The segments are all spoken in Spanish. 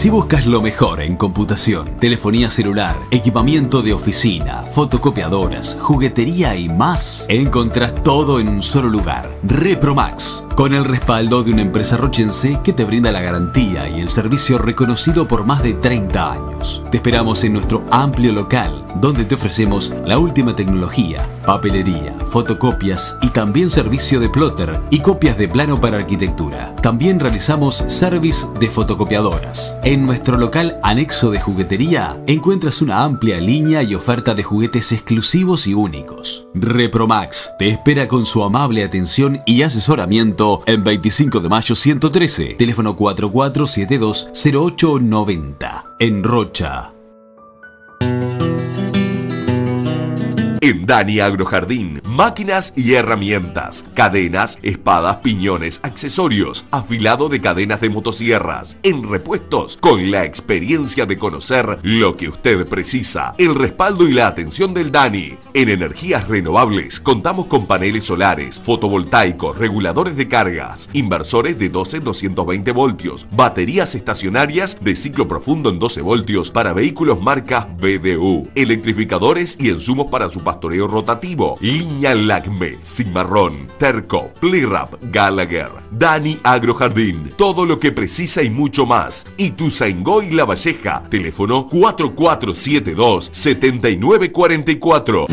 Si buscas lo mejor en computación, telefonía celular, equipamiento de oficina, fotocopiadoras, juguetería y más, encontrás todo en un solo lugar. Repromax, con el respaldo de una empresa rochense que te brinda la garantía y el servicio reconocido por más de 30 años. Te esperamos en nuestro amplio local, donde te ofrecemos la última tecnología, papelería, fotocopias y también servicio de plotter y copias de plano para arquitectura. También realizamos service de fotocopiadoras. En nuestro local anexo de juguetería encuentras una amplia línea y oferta de juguetes exclusivos y únicos. Repromax te espera con su amable atención y asesoramiento en 25 de mayo 113, teléfono 4472-0890, en Rocha. En Dani Agrojardín, máquinas y herramientas, cadenas, espadas, piñones, accesorios, afilado de cadenas de motosierras, en repuestos, con la experiencia de conocer lo que usted precisa, el respaldo y la atención del Dani. En energías renovables contamos con paneles solares, fotovoltaicos, reguladores de cargas, inversores de 12-220 voltios, baterías estacionarias de ciclo profundo en 12 voltios para vehículos marca BDU, electrificadores y insumos para su pastoreo rotativo, línea Lacme, Cimarrón, Terco, Plirap, Gallagher, Dani Agrojardín, todo lo que precisa y mucho más. Ituzaingó y La Valleja, teléfono 4472-7944.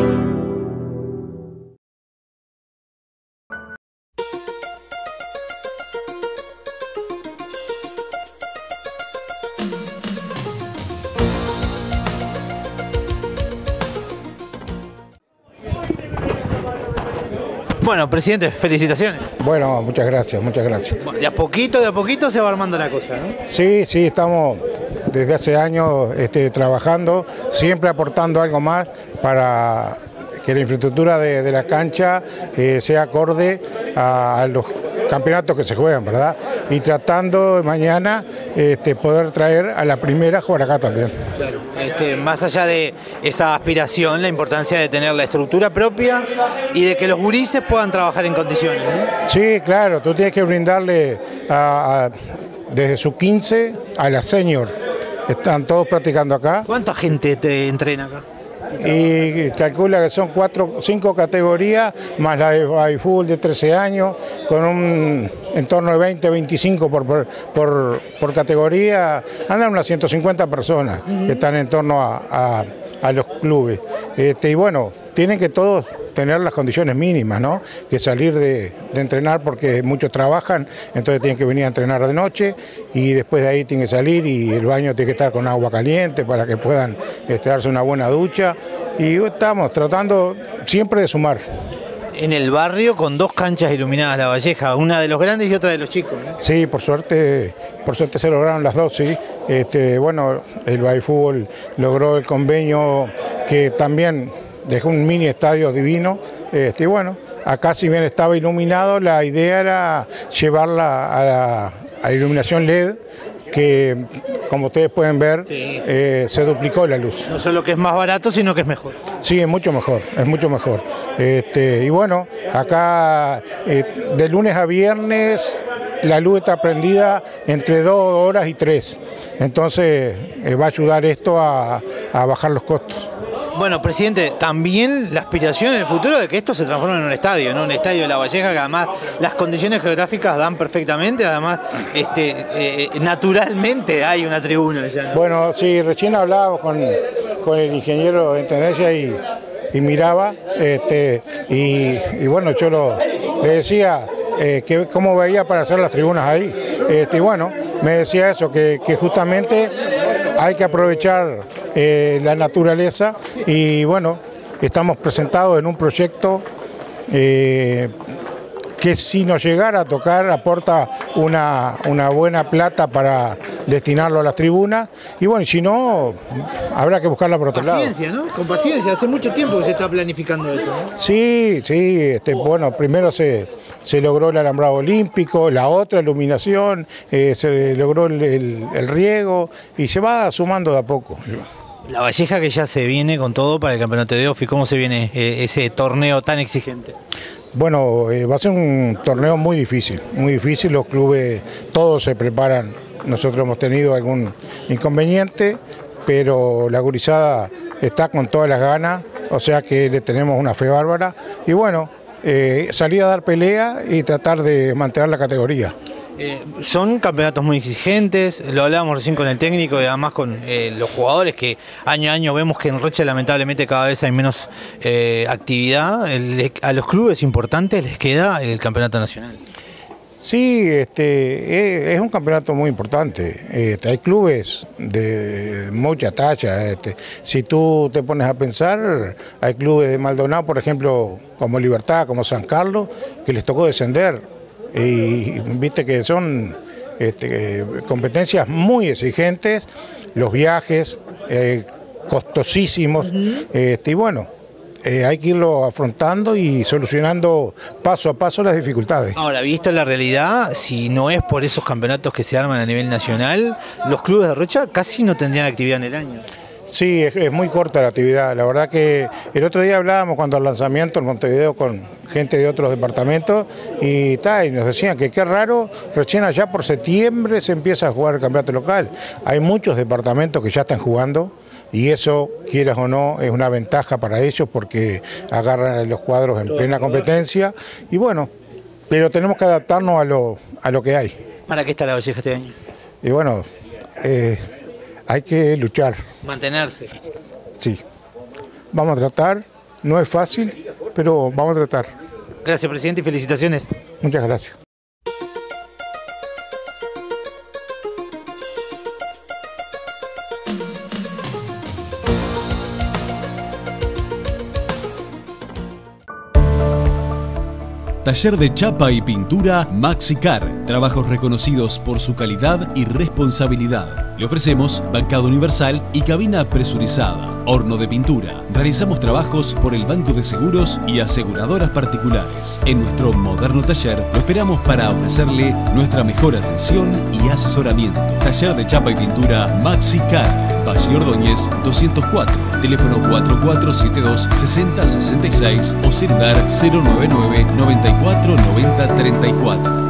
Bueno, presidente, felicitaciones. Bueno, muchas gracias, muchas gracias. De a poquito se va armando la cosa, ¿no? Sí, sí, estamos desde hace años trabajando, siempre aportando algo más para que la infraestructura de la cancha sea acorde a los campeonatos que se juegan, ¿verdad? Y tratando mañana poder traer a la primera a jugar acá también. Claro. Más allá de esa aspiración, la importancia de tener la estructura propia y de que los gurises puedan trabajar en condiciones, ¿no? Sí, claro, tú tienes que brindarle desde su 15 a la senior. Están todos practicando acá. ¿Cuánta gente te entrena acá? Y calcula que son 5 categorías, más la de fútbol de 13 años, con un entorno de 20-25 por categoría. Andan unas 150 personas que están en torno a los clubes. Y bueno, tienen que todos tener las condiciones mínimas, ¿no? Que salir de entrenar porque muchos trabajan, entonces tienen que venir a entrenar de noche y después de ahí tienen que salir y el baño tiene que estar con agua caliente para que puedan darse una buena ducha y estamos tratando siempre de sumar. En el barrio con 2 canchas iluminadas La Valleja, una de los grandes y otra de los chicos, ¿no? Sí, por suerte se lograron las dos, sí. Bueno, el Baifútbol logró el convenio que también dejó un mini estadio divino, bueno, acá si bien estaba iluminado, la idea era llevarla a iluminación LED, que como ustedes pueden ver, sí, se duplicó la luz. No solo que es más barato, sino que es mejor. Sí, es mucho mejor, es mucho mejor. Y bueno, acá de lunes a viernes la luz está prendida entre 2 horas y 3, entonces va a ayudar esto a bajar los costos. Bueno, presidente, también la aspiración en el futuro de que esto se transforme en un estadio, ¿no? Un estadio de La Valleja que además las condiciones geográficas dan perfectamente, además naturalmente hay una tribuna ya, ¿no? Bueno, sí, recién hablábamos con el ingeniero de Intendencia y miraba, y bueno, yo le decía que cómo veía para hacer las tribunas ahí, y bueno, me decía eso, que justamente hay que aprovechar la naturaleza y bueno, estamos presentados en un proyecto que si nos llegara a tocar aporta una buena plata para destinarlo a las tribunas y bueno, si no, habrá que buscarla por otro lado. Paciencia, ¿no? Con paciencia, hace mucho tiempo que se está planificando eso, ¿no? Sí, bueno, primero se logró el alambrado olímpico, la otra iluminación, se logró el riego y se va sumando de a poco. La Valleja que ya se viene con todo para el campeonato de OFI, ¿cómo se viene ese torneo tan exigente? Bueno, va a ser un torneo muy difícil, los clubes todos se preparan nosotros hemos tenido algún inconveniente, pero la gurizada está con todas las ganas, o sea que le tenemos una fe bárbara y bueno, salir a dar pelea y tratar de mantener la categoría. Son campeonatos muy exigentes, lo hablábamos recién con el técnico y además con los jugadores que año a año vemos que en Rocha lamentablemente cada vez hay menos actividad. A los clubes importantes les queda el campeonato nacional. Sí, es un campeonato muy importante. Hay clubes de mucha talla. Si tú te pones a pensar, hay clubes de Maldonado, por ejemplo, como Libertad, como San Carlos, que les tocó descender. Y viste que son competencias muy exigentes, los viajes costosísimos, y bueno, hay que irlo afrontando y solucionando paso a paso las dificultades. Ahora, visto la realidad, si no es por esos campeonatos que se arman a nivel nacional, los clubes de Rocha casi no tendrían actividad en el año. Sí, es muy corta la actividad. La verdad que el otro día hablábamos cuando al lanzamiento en Montevideo con gente de otros departamentos y nos decían que qué raro, recién allá por septiembre se empieza a jugar el campeonato local. Hay muchos departamentos que ya están jugando y eso, quieras o no, es una ventaja para ellos porque agarran los cuadros en plena competencia y bueno, pero tenemos que adaptarnos a lo que hay. ¿Para qué está La Valleja este año? Y bueno, hay que luchar. Mantenerse. Sí, vamos a tratar, no es fácil, pero vamos a tratar. Gracias, presidente, y felicitaciones. Muchas gracias. Taller de chapa y pintura Maxicar. Trabajos reconocidos por su calidad y responsabilidad. Le ofrecemos bancada universal y cabina presurizada. Horno de pintura. Realizamos trabajos por el Banco de Seguros y aseguradoras particulares. En nuestro moderno taller lo esperamos para ofrecerle nuestra mejor atención y asesoramiento. Taller de chapa y pintura Maxicar. Valle Ordóñez 204, teléfono 4472-6066 o celular 099 94 90 34.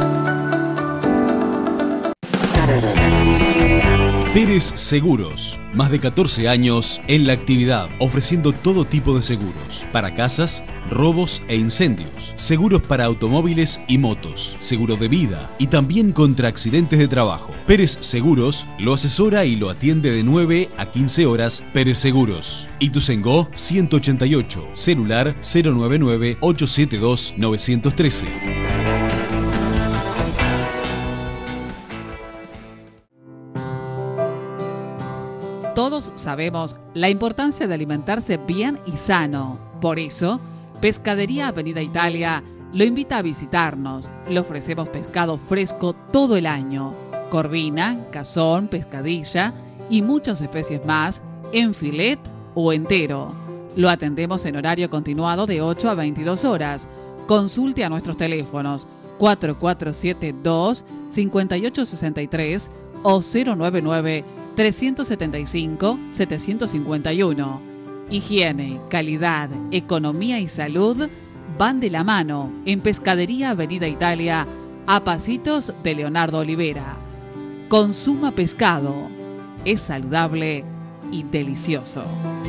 Pérez Seguros, más de 14 años en la actividad, ofreciendo todo tipo de seguros, para casas, robos e incendios, seguros para automóviles y motos, seguro de vida y también contra accidentes de trabajo. Pérez Seguros lo asesora y lo atiende de 9 a 15 horas. Pérez Seguros. Ituzaingó 188, celular 099 872 913. Todos sabemos la importancia de alimentarse bien y sano. Por eso, Pescadería Avenida Italia lo invita a visitarnos. Le ofrecemos pescado fresco todo el año. Corvina, cazón, pescadilla y muchas especies más en filet o entero. Lo atendemos en horario continuado de 8 a 22 horas. Consulte a nuestros teléfonos 4472-5863 o 099-375-751. Higiene, calidad, economía y salud van de la mano en Pescadería Avenida Italia, a pasitos de Leonardo Olivera. Consuma pescado, es saludable y delicioso.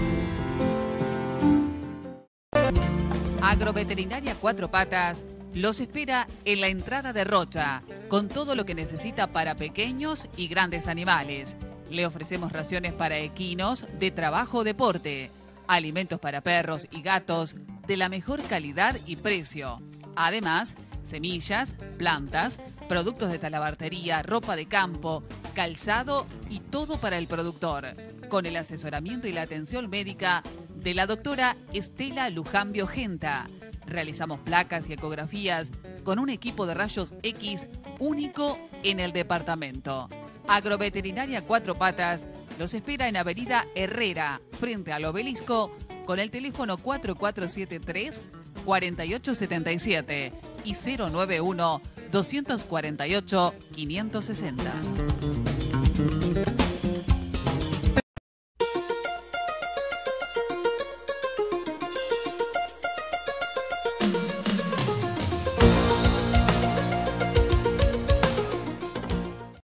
Agroveterinaria Cuatro Patas los espera en la entrada de Rocha, con todo lo que necesita para pequeños y grandes animales. Le ofrecemos raciones para equinos de trabajo o deporte, alimentos para perros y gatos de la mejor calidad y precio. Además, semillas, plantas, productos de talabartería, ropa de campo, calzado y todo para el productor, con el asesoramiento y la atención médica de la doctora Estela Luján Biogenta. Realizamos placas y ecografías con un equipo de rayos X único en el departamento. Agroveterinaria Cuatro Patas los espera en Avenida Herrera, frente al Obelisco, con el teléfono 4473-4877 y 091-248-560.